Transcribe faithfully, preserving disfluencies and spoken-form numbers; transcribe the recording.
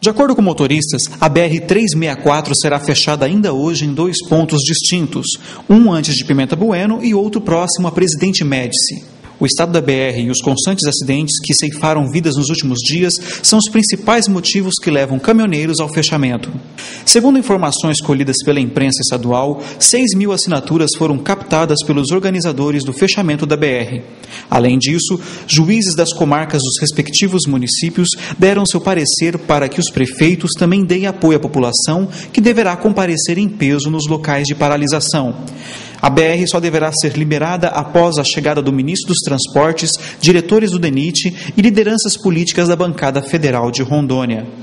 De acordo com motoristas, a B R trezentos e sessenta e quatro será fechada ainda hoje em dois pontos distintos, um antes de Pimenta Bueno e outro próximo a Presidente Médici. O estado da B R e os constantes acidentes que ceifaram vidas nos últimos dias são os principais motivos que levam caminhoneiros ao fechamento. Segundo informações colhidas pela imprensa estadual, seis mil assinaturas foram captadas pelos organizadores do fechamento da B R. Além disso, juízes das comarcas dos respectivos municípios deram seu parecer para que os prefeitos também deem apoio à população, que deverá comparecer em peso nos locais de paralisação. A B R só deverá ser liberada após a chegada do ministro dos Transportes, diretores do D E N I T e lideranças políticas da bancada federal de Rondônia.